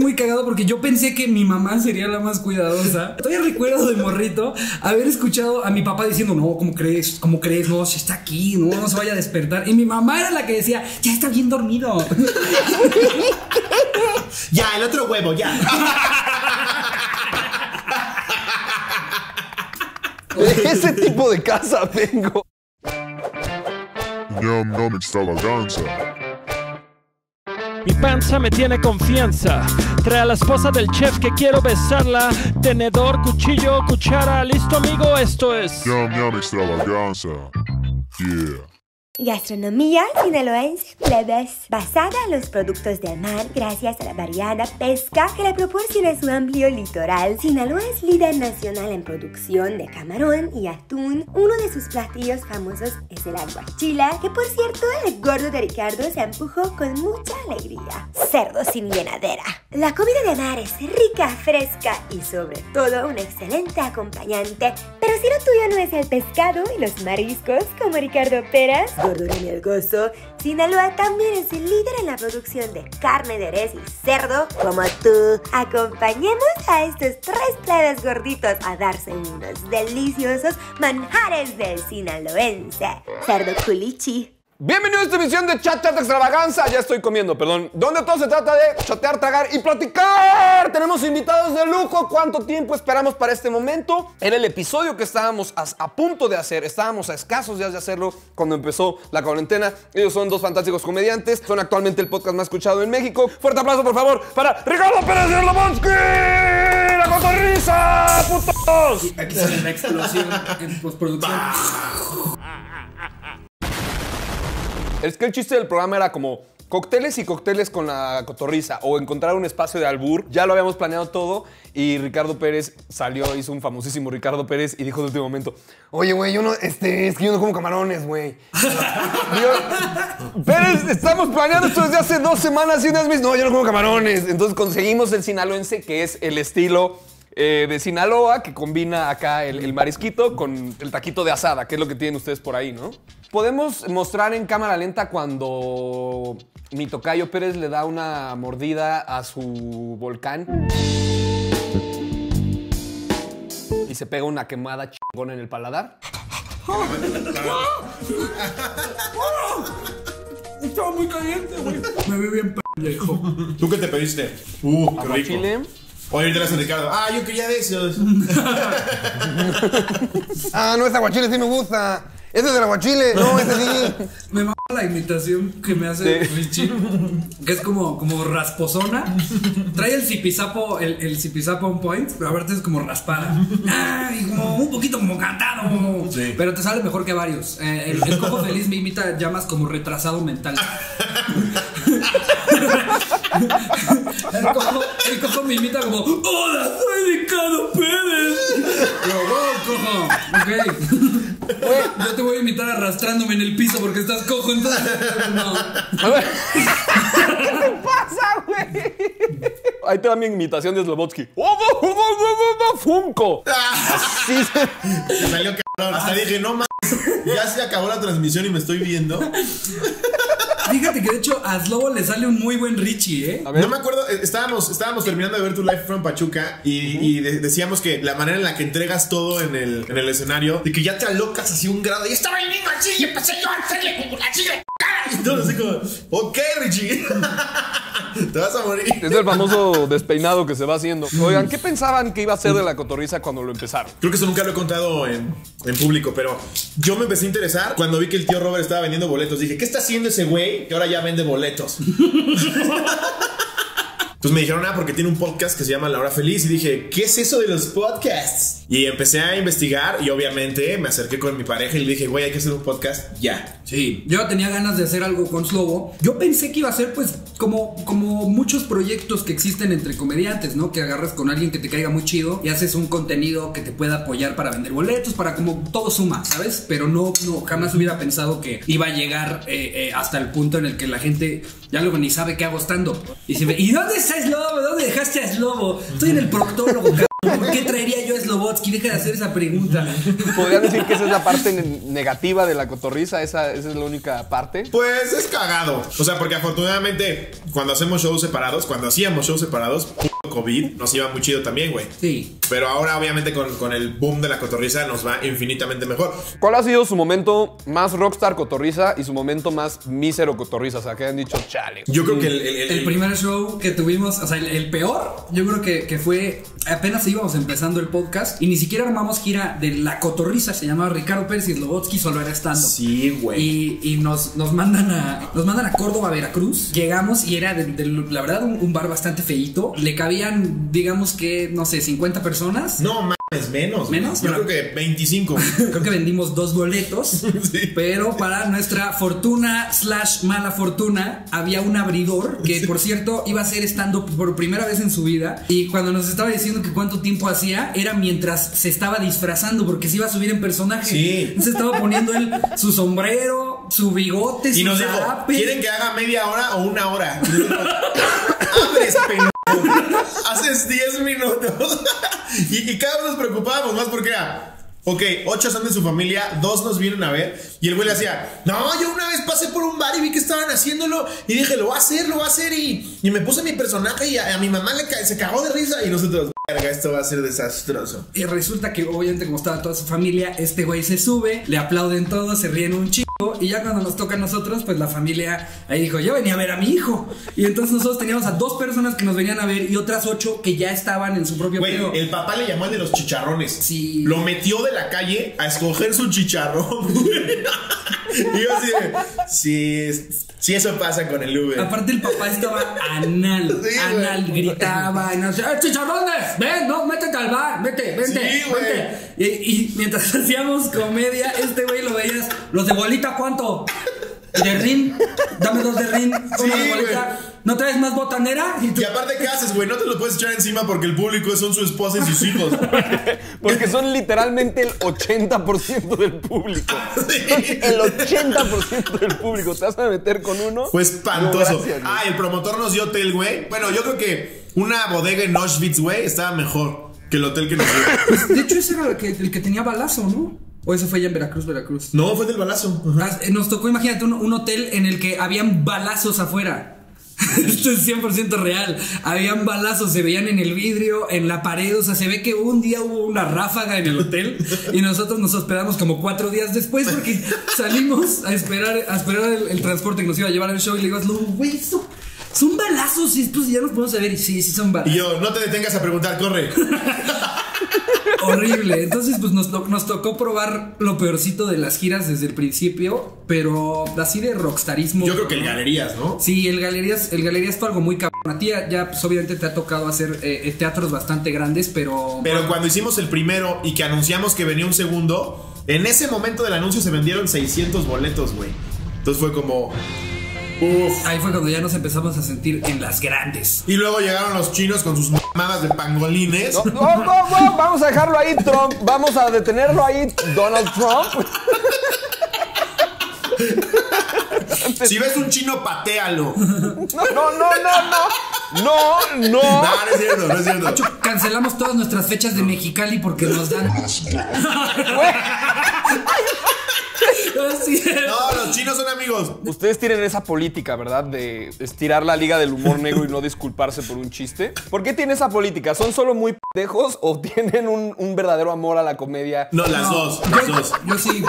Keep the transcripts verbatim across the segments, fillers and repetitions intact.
muy cagado porque yo pensé que mi mamá sería la más cuidadosa. Todavía recuerdo de morrito haber escuchado a mi papá diciendo, no, ¿cómo crees? ¿Cómo crees? No, si está aquí, no, no se vaya a despertar. Y mi mamá era la que decía, ya está bien dormido. Ya, el otro huevo, ya. De ese tipo de casa vengo. Ñam ñam extravaganza. Mi panza me tiene confianza. Trae a la esposa del chef que quiero besarla. Tenedor, cuchillo, cuchara. Listo, amigo, esto es Ñam ñam extravaganza. Yeah. Gastronomía sinaloense plebes, basada en los productos del mar gracias a la variada pesca que le proporciona su amplio litoral. Sinaloa es líder nacional en producción de camarón y atún. Uno de sus platillos famosos es el aguachile, que por cierto el gordo de Ricardo se empujó con mucha alegría. Cerdo sin llenadera. La comida de mar es rica, fresca y sobre todo un excelente acompañante. Pero si lo tuyo no es el pescado y los mariscos como Ricardo Pérez, gordura en el gozo, Sinaloa también es el líder en la producción de carne de res y cerdo como tú. Acompañemos a estos tres plebes gorditos a darse unos deliciosos manjares del sinaloense. Cerdo culichi. Bienvenido a esta emisión de Chat Chat Extravaganza. Ya estoy comiendo, perdón. Donde todo se trata de chatear, tragar y platicar. Tenemos invitados de lujo. ¿Cuánto tiempo esperamos para este momento? Era el episodio que estábamos a, a punto de hacer. Estábamos a escasos días de hacerlo cuando empezó la cuarentena. Ellos son dos fantásticos comediantes. Son actualmente el podcast más escuchado en México. Fuerte aplauso, por favor, para Ricardo Pérez y Slobodsky. ¡La cotorriza, putos! Aquí sale la explosión en postproducción. Es que el chiste del programa era como cócteles y cócteles con la cotorriza o encontrar un espacio de albur. Ya lo habíamos planeado todo y Ricardo Pérez salió, hizo un famosísimo Ricardo Pérez y dijo de último momento, oye, güey, yo no, este, es que yo no como camarones, güey. Pérez, estamos planeando esto desde hace dos semanas y unas veces, no, yo no como camarones. Entonces conseguimos el sinaloense, que es el estilo eh, de Sinaloa, que combina acá el, el marisquito con el taquito de asada, que es lo que tienen ustedes por ahí, ¿no? Podemos mostrar en cámara lenta cuando mi tocayo Pérez le da una mordida a su volcán y se pega una quemada chingona en el paladar. Estaba muy caliente, güey. Me vi bien pendejo. ¿Tú qué te pediste? Uh, qué rico. Chile. Oye, ahorita le hace Ricardo. Ah, yo quería de esos. Ah, no, ese aguachile sí me gusta. Ese es el aguachile. No, ese sí. Me mama la imitación que me hace Sí. Richie, que es como, como rasposona. Trae el zipizapo, el, el zipizapo on point, pero aparte es como raspada. Ah, y como un poquito como cantado. Sí. Pero te sale mejor que varios. Eh, el, el cojo feliz me imita ya más como retrasado mental. El cojo, el cojo me imita como, hola, soy Ricardo Pérez. Yo, oh, cojo, ok. Yo te voy a imitar arrastrándome en el piso porque estás cojo, entonces no. A ver. ¿Qué te pasa, güey? Ahí te va mi imitación de Slobodsky. ¡Oh, oh, oh, oh, oh, Funko! Así se... Se salió cabrón. Hasta dije, no mames, ya se acabó la transmisión y me estoy viendo. Fíjate que de hecho a Slobo le sale un muy buen Richie, ¿eh? No me acuerdo, estábamos, estábamos terminando de ver tu Live from Pachuca y, uh-huh. y de, decíamos que la manera en la que entregas todo en el, en el escenario, de que ya te alocas así un grado y estaba el niño así y empecé yo a hacerle como la chica y todo así como, ok, Richie, te vas a morir. Es el famoso despeinado que se va haciendo. Oigan, ¿qué pensaban que iba a ser de la cotorriza cuando lo empezaron? Creo que eso nunca lo he contado en, en público, pero yo me empecé a interesar cuando vi que el tío Robert estaba vendiendo boletos. Dije, ¿qué está haciendo ese güey que ahora ya vende boletos? Entonces me dijeron, ah, porque tiene un podcast que se llama La Hora Feliz. Y dije, ¿qué es eso de los podcasts? Y empecé a investigar y obviamente me acerqué con mi pareja y le dije, güey, hay que hacer un podcast ya. Sí, yo tenía ganas de hacer algo con Slobo. Yo pensé que iba a ser pues como, como muchos proyectos que existen entre comediantes, ¿no? Que agarras con alguien que te caiga muy chido y haces un contenido que te pueda apoyar para vender boletos, para como todo suma, ¿sabes? Pero no, no jamás hubiera pensado que iba a llegar eh, eh, hasta el punto en el que la gente ya luego ni sabe qué hago stand-up. Y se ve, ¿y dónde está Slobo? ¿Dónde dejaste a Slobo? Estoy en el proctólogo, cabrón. ¿Por qué traería yo a Slobo Slobotsky, deja de hacer esa pregunta. ¿Podrían decir que esa es la parte ne- negativa de la cotorriza? ¿Esa, esa es la única parte? Pues es cagado. O sea, porque afortunadamente cuando hacemos shows separados, cuando hacíamos shows separados, COVID, nos iba muy chido también, güey. Sí. Pero ahora obviamente con, con el boom de la cotorriza nos va infinitamente mejor. ¿Cuál ha sido su momento más rockstar cotorriza y su momento más mísero cotorriza? O sea, que han dicho, chale. Yo creo que el, el, el- El primer show que tuvimos, o sea, el, el peor, yo creo que, que fue apenas íbamos empezando el podcast y ni siquiera armamos gira de la cotorriza, se llamaba Ricardo Pérez y Slobotsky, solo era stand-up. Sí, güey. Y, y nos, nos mandan a nos mandan a Córdoba, Veracruz. Llegamos y era de, de, la verdad un, un bar bastante feíto. Le cabían, digamos que, no sé, cincuenta personas. No mames, menos. ¿Menos? Yo Bueno. creo que veinticinco. Creo que vendimos dos boletos. Sí. Pero para nuestra fortuna slash mala fortuna había un abridor que, sí, por cierto, iba a ser stand-up por primera vez en su vida. Y cuando nos estaba diciendo que cuánto tiempo hacía, era mientras se estaba disfrazando porque se iba a subir en personaje. Sí. Se estaba poniendo él su sombrero, su bigote, Y su nos dijo, zarape. ¿quieren que haga media hora o una hora? Y nosotros, Abres, pendejo. Haces diez minutos. y, y cada vez nos preocupábamos más porque era, ok, ocho son de su familia, dos nos vienen a ver. Y el güey le hacía, no, yo una vez pasé por un bar y vi que estaban haciéndolo y dije, lo va a hacer, lo va a hacer. Y, y me puse mi personaje y a, a mi mamá le ca- se cagó de risa. Y nosotros, verga, esto va a ser desastroso. Y resulta que obviamente como estaba toda su familia, este güey se sube, le aplauden todos, se ríen un chingo. Y ya cuando nos toca a nosotros, pues la familia ahí dijo, yo venía a ver a mi hijo. Y entonces nosotros teníamos a dos personas que nos venían a ver y otras ocho que ya estaban en su propio Güey, pedo. el papá le llamó al de los chicharrones. Sí. Lo metió de la calle a escoger su chicharrón. Y yo así de, sí, sí, eso pasa con el Uber. Aparte el papá estaba anal, Sí, anal, güey. gritaba y nos decía, ¡eh, chicharrones! Ven, no, métete al bar, vete, vente, Sí, güey. vente. Y, y mientras hacíamos comedia, este güey lo veías, los de bolita, ¿cuánto? De rin, dame dos de rin, uno Sí, de bolita. güey. ¿No traes más botanera? Y tú, Y aparte, ¿qué haces, güey? No te lo puedes echar encima porque el público son su esposa y sus hijos. Porque son literalmente el ochenta por ciento del público. Sí. El ochenta por ciento del público. ¿Te vas a meter con uno? Fue espantoso. No, gracias, güey. Ah, el promotor nos dio hotel, güey. Bueno, yo creo que una bodega en Auschwitz, güey, estaba mejor que el hotel que nos dio. de hecho ese era el que, el que tenía balazo, ¿no? O ese fue ya en Veracruz, Veracruz. No, fue del balazo. Ajá. Ah, Nos tocó, imagínate, un, un hotel en el que habían balazos afuera. Esto es cien por ciento real. Habían balazos, se veían en el vidrio, en la pared. O sea, se ve que un día hubo una ráfaga en el hotel y nosotros nos hospedamos como cuatro días después porque salimos a esperar, a esperar el, el transporte que nos iba a llevar al show y le digo, no, güey, eso- son balazos. Y pues ya nos podemos saber. Y sí, sí son Y balazos. yo, no te detengas a preguntar, corre. Horrible. Entonces, pues nos, to- nos tocó probar lo peorcito de las giras desde el principio, pero así de rockstarismo. Yo creo que el Galerías, ¿no? Sí, el Galerías, el Galerías fue algo muy cabrón. A ti ya, ya, pues obviamente te ha tocado hacer eh, teatros bastante grandes, pero... Pero cuando hicimos el primero y que anunciamos que venía un segundo, en ese momento del anuncio se vendieron seiscientos boletos, güey. Entonces fue como... Uf. Ahí fue cuando ya nos empezamos a sentir en las grandes. Y luego llegaron los chinos con sus mamadas de pangolines. No, no, no, no, vamos a dejarlo ahí, Trump. Vamos a detenerlo ahí, Donald Trump. Si ves un chino, patéalo. No, no, no, no, no. No, no. No, no es cierto, no es cierto. Cancelamos todas nuestras fechas de Mexicali porque nos dan... Así es. No, los chinos son amigos. Ustedes tienen esa política, ¿verdad? De estirar la liga del humor negro y no disculparse por un chiste. ¿Por qué tienen esa política? ¿Son solo muy pendejos o tienen un, un verdadero amor a la comedia? No, las No, dos, las yo, dos. yo sí.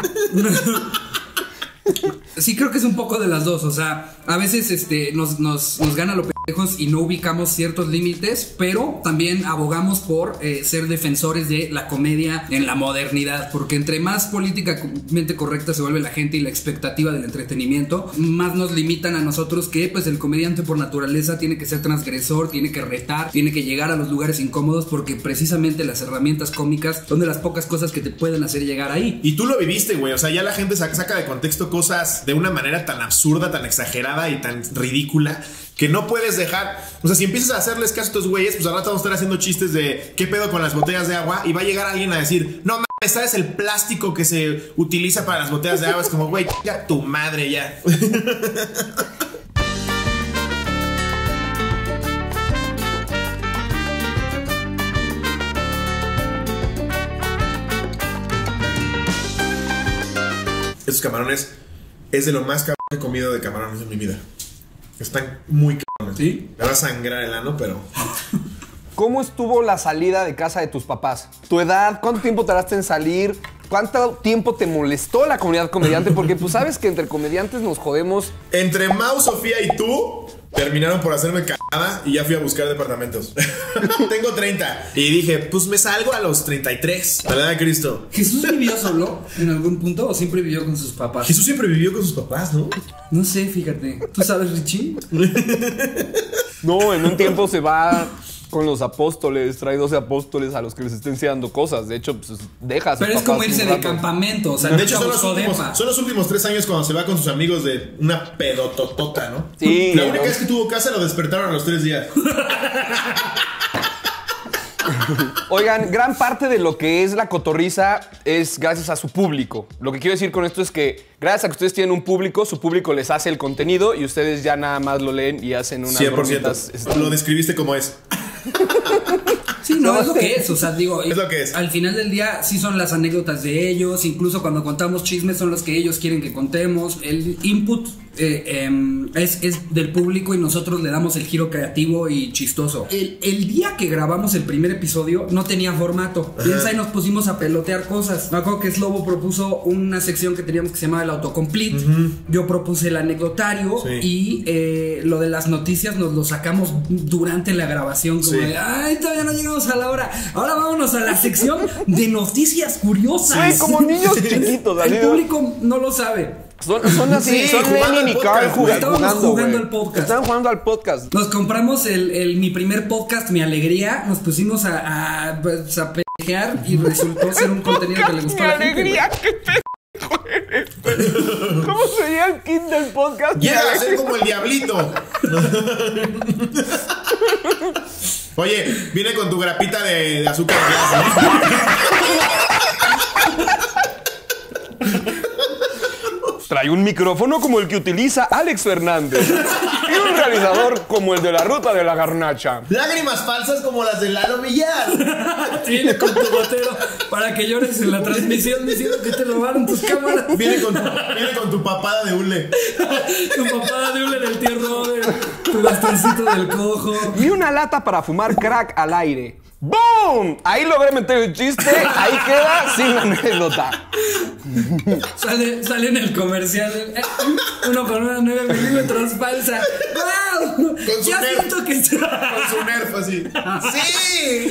Sí, creo que es un poco de las dos. O sea, a veces este, nos, nos, nos gana lo pendejos y no ubicamos ciertos límites, pero también abogamos por eh, ser defensores de la comedia en la modernidad. Porque entre más políticamente correcta se vuelve la gente y la expectativa del entretenimiento, más nos limitan a nosotros que pues el comediante por naturaleza tiene que ser transgresor, tiene que retar, tiene que llegar a los lugares incómodos, porque precisamente las herramientas cómicas son de las pocas cosas que te pueden hacer llegar ahí. Y tú lo viviste, güey. O sea, ya la gente saca, saca de contexto cosas de una manera tan absurda, tan exagerada y tan ridícula que no puedes dejar. O sea, si empiezas a hacerles caso a estos güeyes, pues al rato vamos a estar haciendo chistes de qué pedo con las botellas de agua y va a llegar alguien a decir, no mames, ¿sabes el plástico que se utiliza para las botellas de agua? Es como, güey, ya tu madre ya. Esos camarones es de lo más cabrón que he comido de camarones en mi vida. Están muy cabrones. ¿Sí? Me va a sangrar el ano, pero... ¿Cómo estuvo la salida de casa de tus papás? ¿Tu edad? ¿Cuánto tiempo tardaste en salir? ¿Cuánto tiempo te molestó la comunidad comediante? Porque pues sabes que entre comediantes nos jodemos. Entre Mau, Sofía y tú terminaron por hacerme cagada y ya fui a buscar departamentos. Tengo treinta. Y dije, pues me salgo a los treinta y tres. La verdad de Cristo. ¿Jesús vivió solo en algún punto o siempre vivió con sus papás? Jesús siempre vivió con sus papás, ¿no? No sé, fíjate. ¿Tú sabes, Richie? No, en un tiempo se va con los apóstoles, trae doce apóstoles a los que les estén enseñando cosas. De hecho, pues deja a sus Pero es papás como irse un de rato. campamento. O sea, De hecho, son los, buscó últimos, depa. son los últimos tres años cuando se va con sus amigos de una pedototota, ¿no? Sí. La única vez que tuvo casa lo despertaron a los tres días. Oigan, gran parte de lo que es la cotorriza es gracias a su público. Lo que quiero decir con esto es que gracias a que ustedes tienen un público, su público les hace el contenido y ustedes ya nada más lo leen y hacen unas cien por ciento. bromitas, este, Lo describiste como es. Sí, no, es lo que es, o sea, digo, Es lo que es. Al final del día sí son las anécdotas de ellos, incluso cuando contamos chismes son los que ellos quieren que contemos. El input eh, eh, es, es del público y nosotros le damos el giro creativo y chistoso. El, el día que grabamos el primer episodio no tenía formato. Piensa y nos pusimos a pelotear cosas. Me acuerdo que Slobo propuso una sección que teníamos que se llamaba el autocomplete. Uh-huh. Yo propuse el anecdotario sí. y eh, lo de las noticias nos lo sacamos durante la grabación. Como sí. de, ay, todavía no llegamos a la hora. Ahora vámonos a la sección de noticias curiosas. Sí, como niños chiquitos. El público no lo sabe. Son, son así, sí, son Lenin y Carl jugando, jugando, jugando al podcast. podcast. Estaban jugando al podcast. Nos compramos el, el mi primer podcast, Mi Alegría. Nos pusimos a, a, pues, a pejear y resultó ser un contenido que le gustó a la gente. Mi Alegría, qué pendejo eres. ¿Cómo sería el kit del podcast? Llega a ser como el diablito. Oye, viene con tu grapita de, de azúcar Trae un micrófono como el que utiliza Alex Fernández y un realizador como el de la Ruta de la Garnacha. Lágrimas falsas como las de Lalo Millar. Viene con tu gotero para que llores en la transmisión diciendo que te robaron tus cámaras. Viene con tu, viene con tu papada de hule. Tu papada de hule en el tío Robert. Tu bastoncito del cojo. Y una lata para fumar crack al aire. ¡Boom! Ahí logré meter el chiste. Ahí queda sin anécdota. Sale, sale en el comercial. Eh, uno con una nueve milímetros falsa. ¡Wow! Con su ya nerf. siento que está. Con su nerf así. ¡Sí!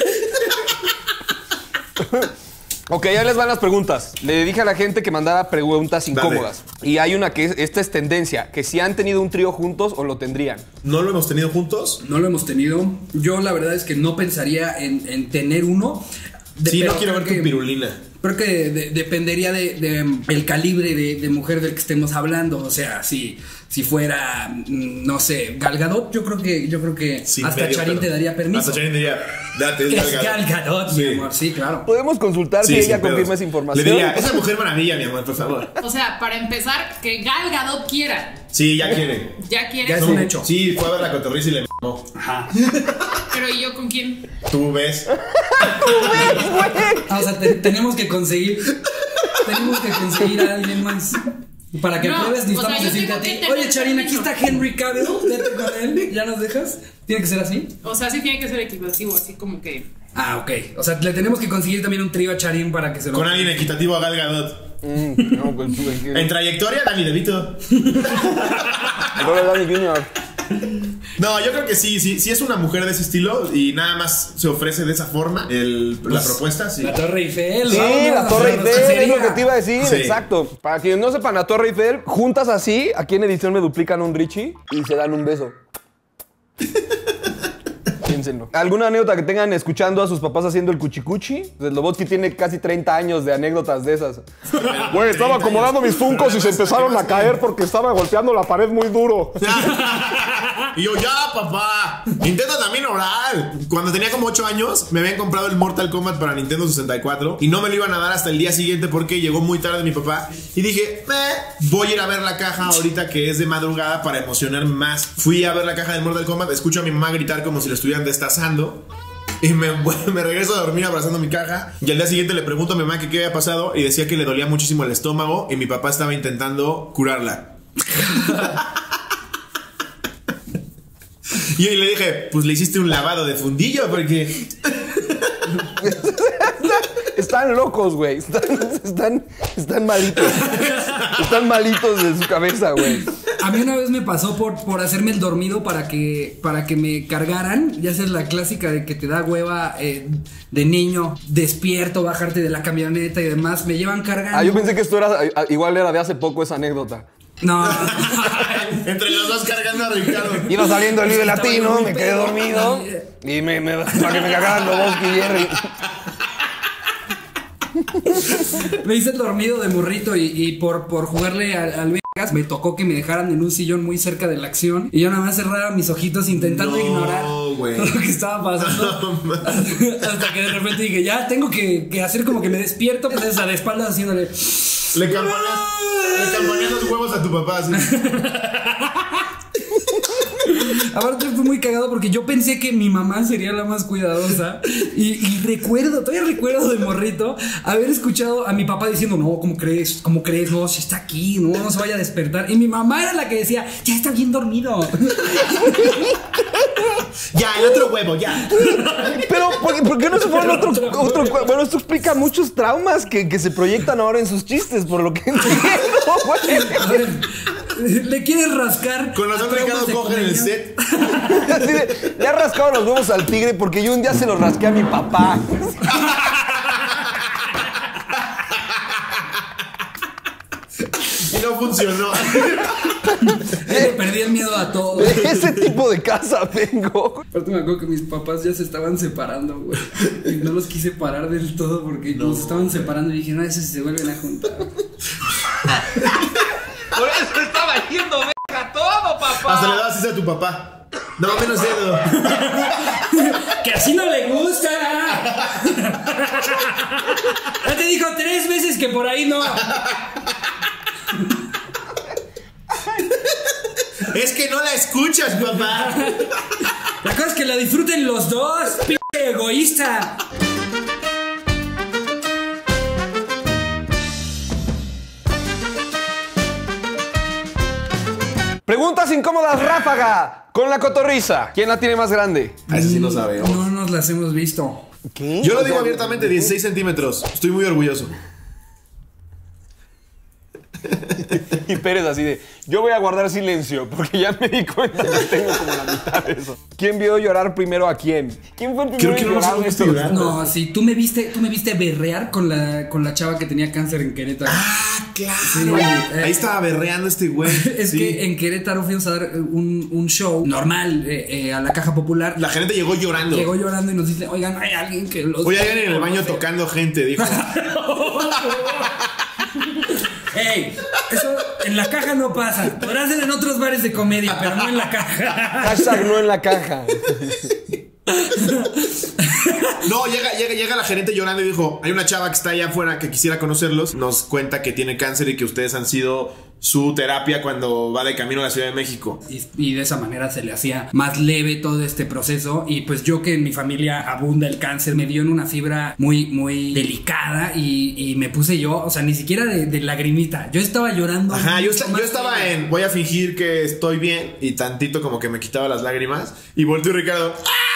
Ok, ya les van las preguntas. Le dije a la gente que mandara preguntas incómodas. Dale. Y hay una que es, esta es tendencia, que si han tenido un trío juntos o lo tendrían. ¿No lo hemos tenido juntos? No lo hemos tenido. Yo la verdad es que no pensaría en, en tener uno. De, sí, no quiero ver tu pirulina. Creo que de, dependería de, de el calibre de, de mujer del que estemos hablando. O sea, si, si fuera, no sé, Gal Gadot, yo creo que, yo creo que sí, hasta medio, Charín te daría permiso. Hasta Charín te diría, date, es, es Gal Gadot. Gal Gadot, sí. mi amor, sí, claro. Podemos consultar sí, si ella pedos. confirma esa información. Le diría, esa mujer maravilla, mi amor, por favor. O sea, para empezar, que Gal Gadot quiera. Sí, ya quiere. Ya quiere. Ya es un hecho. Sí, fue a ver la cotorriza y le mamó. Ajá. Pero ¿y yo con quién? Tú ves. Ah, o sea, te, tenemos que conseguir. Tenemos que conseguir a alguien más. Para que no, apruebes, necesitamos o sea, decirte a ti. tener Oye, Charín, aquí permiso. está Henry Cavill. Vete con él. ¿Ya nos dejas? ¿Tiene que ser así? O sea, sí tiene que ser equitativo, así como que. Ah, ok. O sea, le tenemos que conseguir también un trío a Charín para que se lo. Con alguien equitativo a Gal Gadot. Mm, no, pues, pues, en trayectoria, Dani DeVito. Dani Junior No, yo creo que sí, sí, sí es una mujer de ese estilo y nada más se ofrece de esa forma el, pues, la propuesta, sí. La Torre Eiffel. Sí, vamos, la Torre vamos, Eiffel, sería. es lo que te iba a decir, Sí. exacto. Para quienes no sepan, la Torre Eiffel, juntas así, aquí en edición me duplican un Richie y se dan un beso. Piénsenlo. ¿Alguna anécdota que tengan escuchando a sus papás haciendo el cuchicuchi? Slobodsky tiene casi treinta años de anécdotas de esas. Güey, estaba acomodando mis funcos y se empezaron a caer porque estaba golpeando la pared muy duro. Y yo, ya, papá. Nintendo también oral. Cuando tenía como ocho años, me habían comprado el Mortal Kombat para Nintendo sesenta y cuatro y no me lo iban a dar hasta el día siguiente porque llegó muy tarde mi papá. Y dije, eh, voy a ir a ver la caja ahorita que es de madrugada para emocionarme más. Fui a ver la caja del Mortal Kombat, escucho a mi mamá gritar como si lo estuvieran destazando. Y me, me regreso a dormir abrazando mi caja. Y al día siguiente le pregunto a mi mamá que qué había pasado. Y decía que le dolía muchísimo el estómago. Y mi papá estaba intentando curarla. Y yo le dije, pues le hiciste un lavado de fundillo porque... Están locos, güey. Están, están, están malitos. Están malitos de su cabeza, güey. A mí una vez me pasó por, por hacerme el dormido para que, para que me cargaran. Ya sabes, la clásica de que te da hueva eh, de niño, despierto, bajarte de la camioneta y demás. Me llevan cargando. Ah, yo pensé que esto era, igual era de hace poco esa anécdota. No. Entre los dos cargando a Ricardo. Iba saliendo el Vive Estaba Latino, yo muy me quedé pedo. dormido. Y me, me, para que me cagaran los Bosque y Jerry. Me hice el dormido de morrito y, y por, por jugarle al, al Vegas me tocó que me dejaran en un sillón muy cerca de la acción. Y yo nada más cerraba mis ojitos intentando No, ignorar güey. todo lo que estaba pasando. No, Hasta que de repente dije, ya tengo que, que hacer como que me despierto. Entonces a la espalda haciéndole. Le campaneas, le campaneas los huevos a tu papá así. Aparte fue muy cagado porque yo pensé que mi mamá sería la más cuidadosa. Y, y recuerdo, todavía recuerdo de morrito haber escuchado a mi papá diciendo, no, ¿cómo crees? ¿Cómo crees? No, si está aquí, no, no se vaya a despertar. Y mi mamá era la que decía, ya está bien dormido. Ya, el otro huevo, ya. Pero, ¿por, ¿por qué no se fueron otro, otro cue- Bueno, esto explica muchos traumas que, que se proyectan ahora en sus chistes, por lo que entiendo, güey. ¿Le quieres rascar? Con razón a traumas Ricardo de coge en el comedia? set. Así de, le ha rascado los huevos al tigre porque yo un día se los rasqué a mi papá. Y no funcionó. Eh, perdí el miedo a todo. De ese tipo de casa vengo. Aparte me acuerdo que mis papás ya se estaban separando, güey. Y no los quise parar del todo porque nos estaban separando y dije, no, esos se vuelven a juntar. Por eso estaba yendo verga todo, papá. Hasta le dabas así a tu papá. No, menos dedo. ¡Que así no le gusta! Ya te dijo tres veces que por ahí no. Es que no la escuchas, papá. La cosa es que la disfruten los dos, p*** egoísta. Preguntas incómodas, ráfaga. Con la cotorriza. ¿Quién la tiene más grande? A ese sí no sabemos. No nos las hemos visto. ¿Qué? Yo lo digo abiertamente, dieciséis centímetros. Estoy muy orgulloso. Y Pérez así de, yo voy a guardar silencio porque ya me di cuenta que tengo como la mitad de eso. ¿Quién vio llorar primero a quién? ¿Quién fue el primero Creo que en no nos llorar hemos de visto estos? llorar. No, sí, tú me viste, tú me viste berrear con la, con la chava que tenía cáncer en Querétaro. Ah, claro. Sí, eh, Ahí estaba berreando este güey. Es Sí. que en Querétaro fuimos a dar un, un show normal eh, eh, a la Caja Popular. La gente llegó llorando. Llegó llorando y nos dice, oigan, hay alguien que los... Oye, alguien en el baño tocando gente, dijo. Ey, eso en la caja no pasa. Podrá ser en otros bares de comedia, pero no en la caja. Hashtag no en la caja. No, llega, llega, llega la gerente llorando y dijo, hay una chava que está allá afuera que quisiera conocerlos. Nos cuenta que tiene cáncer y que ustedes han sido su terapia cuando va de camino a la Ciudad de México. Y, y de esa manera se le hacía más leve todo este proceso. Y pues yo, que en mi familia abunda el cáncer, me dio en una fibra muy, muy delicada. Y, y me puse yo, o sea, ni siquiera de, de lagrimita. Yo estaba llorando. Ajá, yo, mucho esta- más yo estaba leve. en, voy a fingir que estoy bien. Y tantito como que me quitaba las lágrimas. Y volteó Ricardo.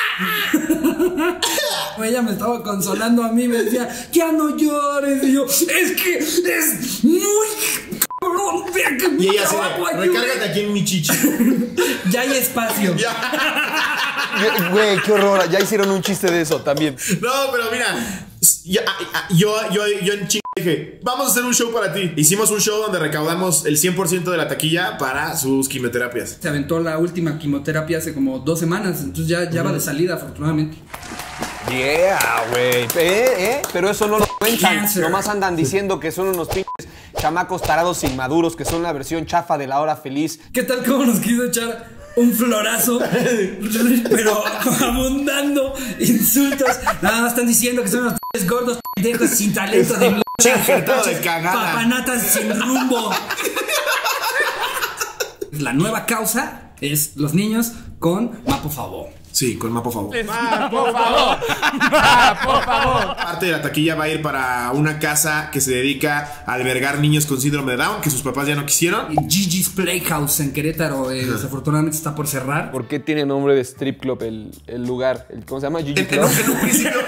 Ella me estaba consolando a mí, me decía, ya no llores. Y yo, es que es muy cabrón. Vea que Y ella así mucho agua, de, ayude". recárgate aquí en mi chichi. Ya hay espacio. Güey, qué horror. Ya hicieron un chiste de eso también. No, pero mira, ya- yo, yo, yo en ching dije, vamos a hacer un show para ti. Hicimos un show donde recaudamos el cien por ciento de la taquilla para sus quimioterapias. Se aventó la última quimioterapia hace como dos semanas. Entonces ya, ya va de salida, afortunadamente. Yeah, güey. ¿Eh? ¿Eh? Pero eso no lo cuentan. Cancer. Nomás andan diciendo que son unos pinches chamacos tarados inmaduros, que son la versión chafa de La Hora Feliz. ¿Qué tal cómo nos quiso echar un florazo? Pero abundando insultos. Nada más están diciendo que son unos p***s gordos, pendejos, sin talento, de mierda. Injertado de cagada. Papanatas sin rumbo. La nueva causa es los niños con Mapo Favor. Sí, con Mapo Favor. Ma, por favor. Ma, por favor. Parte de la taquilla va a ir para una casa que se dedica a albergar niños con síndrome de Down, que sus papás ya no quisieron. Gigi's Playhouse en Querétaro, eh, desafortunadamente está por cerrar. ¿Por qué tiene nombre de strip club el, el lugar? El, ¿Cómo se llama? Gigi En, en- Club. en un principio,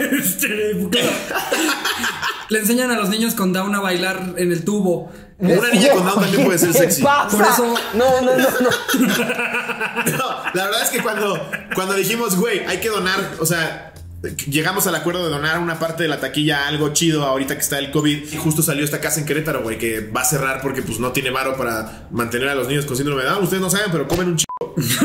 Le enseñan a los niños con Down a bailar en el tubo. una niña con Down también puede ser ¿Qué sexy. pasa? Por eso- No, no, no, no. No, la verdad es que cuando, cuando dijimos, güey, hay que donar, o sea, llegamos al acuerdo de donar una parte de la taquilla a algo chido ahorita que está el COVID. Y justo salió esta casa en Querétaro, güey, que va a cerrar porque pues no tiene varo para mantener a los niños con síndrome de Down. Ustedes no saben, pero comen un chico.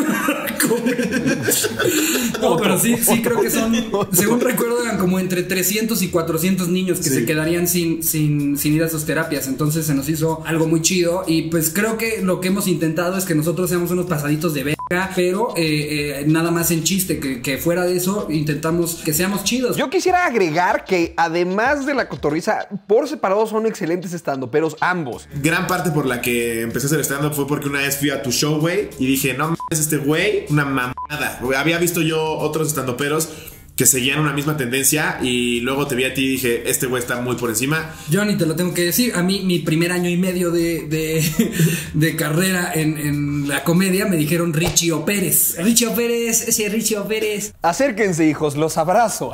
No, pero sí, sí creo que son, según recuerdo, eran como entre trescientos y cuatrocientos niños que Sí. se quedarían sin, sin, sin ir a sus terapias. Entonces se nos hizo algo muy chido. Y pues creo que lo que hemos intentado es que nosotros seamos unos pasaditos de verga, pero eh, eh, nada más en chiste, que, que fuera de eso intentamos que seamos chidos. Yo quisiera agregar que además de La Cotorrisa, por separado son excelentes estandoperos ambos. Gran parte por la que empecé a hacer stand-up fue porque una vez fui a tu show, güey, y dije, no mames, este güey, una mamada. Había visto yo otros estandoperos que seguían una misma tendencia y luego te vi a ti y dije, este güey está muy por encima. Yo ni te lo tengo que decir. A mí, mi primer año y medio de, de, de carrera en, en la comedia me dijeron Richie O Pérez. Richie O Pérez, ese Richie O Pérez. Acérquense, hijos, los abrazo.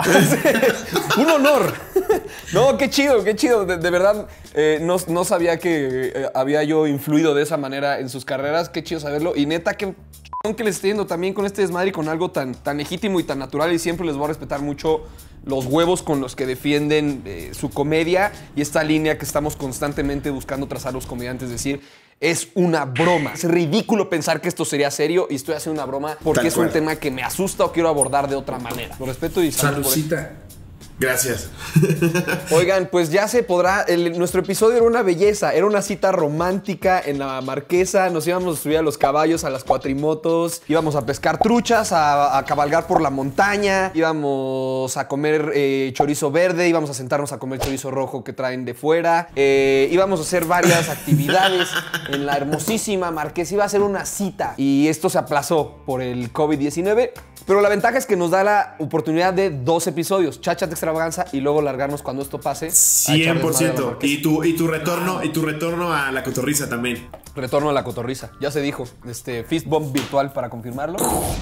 Un honor. No, qué chido, qué chido. De, de verdad, eh, no, no sabía que eh, había yo influido de esa manera en sus carreras. Qué chido saberlo. Y neta, qué chingón que les esté yendo también con este desmadre y con algo tan, tan legítimo y tan natural. Y siempre les voy a respetar mucho los huevos con los que defienden eh, su comedia y esta línea que estamos constantemente buscando trazar los comediantes. Es decir, es una broma. Es ridículo pensar que esto sería serio y estoy haciendo una broma porque Tal es cual. un tema que me asusta o quiero abordar de otra manera. Lo respeto y salud por eso. Salucita. Gracias. Oigan, pues ya se podrá. El- nuestro episodio era una belleza, era una cita romántica en la Marquesa. Nos íbamos a subir a los caballos, a las cuatrimotos, íbamos a pescar truchas, a, a cabalgar por la montaña, íbamos a comer eh, chorizo verde, íbamos a sentarnos a comer chorizo rojo que traen de fuera, eh, íbamos a hacer varias actividades en la hermosísima Marquesa. Iba a ser una cita y esto se aplazó por el COVID diecinueve. Pero la ventaja es que nos da la oportunidad de dos episodios, Chat Chat Extravaganza y luego largarnos cuando esto pase. a echar cien por desmadre a la ciento. Marquesa. Y tu, y tu retorno, y tu retorno a la cotorriza también. Retorno a la cotorriza. Ya se dijo. Este, fist bump virtual para confirmarlo.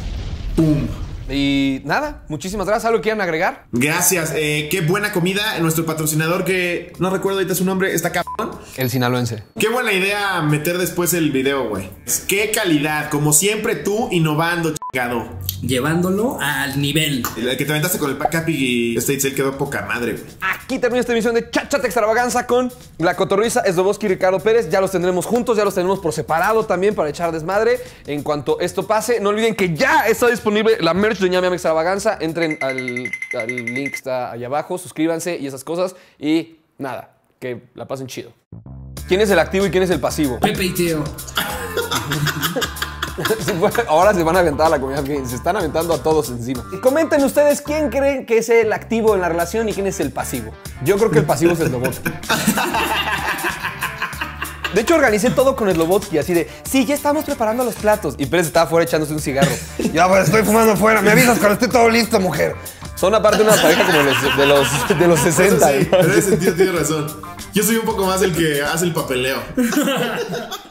¡Pum! Y nada, muchísimas gracias. ¿Algo quieren agregar? Gracias. Eh, qué buena comida. Nuestro patrocinador, que no recuerdo ahorita su nombre, está cabrón. El sinaloense. Qué buena idea meter después el video, güey. Qué calidad. Como siempre, tú innovando, chingado. Llevándolo al nivel. El que te aventaste con el Pack y State Sale quedó poca madre, güey. Aquí termina esta emisión de Chat Chat Extravaganza con La Cotorriza, Sloboski y Ricardo Pérez. Ya los tendremos juntos, ya los tenemos por separado también para echar desmadre. En cuanto esto pase, no olviden que ya está disponible la merch de Ñame Extravaganza. Entren al, al link que está allá abajo, suscríbanse y esas cosas. Y nada, que la pasen chido. ¿Quién es el activo y quién es el pasivo? Pepe y Teo. Ahora se van a aventar a la comunidad gay. Se están aventando a todos encima. Y comenten ustedes quién creen que es el activo en la relación y quién es el pasivo. Yo creo que el pasivo es Slobotsky. De hecho, organicé todo con Slobotsky, así de, sí, ya estamos preparando los platos. Y Pérez estaba afuera echándose un cigarro. Ya, pues estoy fumando afuera. Me avisas cuando esté todo listo, mujer. Son aparte una pareja como los, de los, de los sesenta. Eso sí, ¿no? en ese sentido tienes razón. Yo soy un poco más el que hace el papeleo.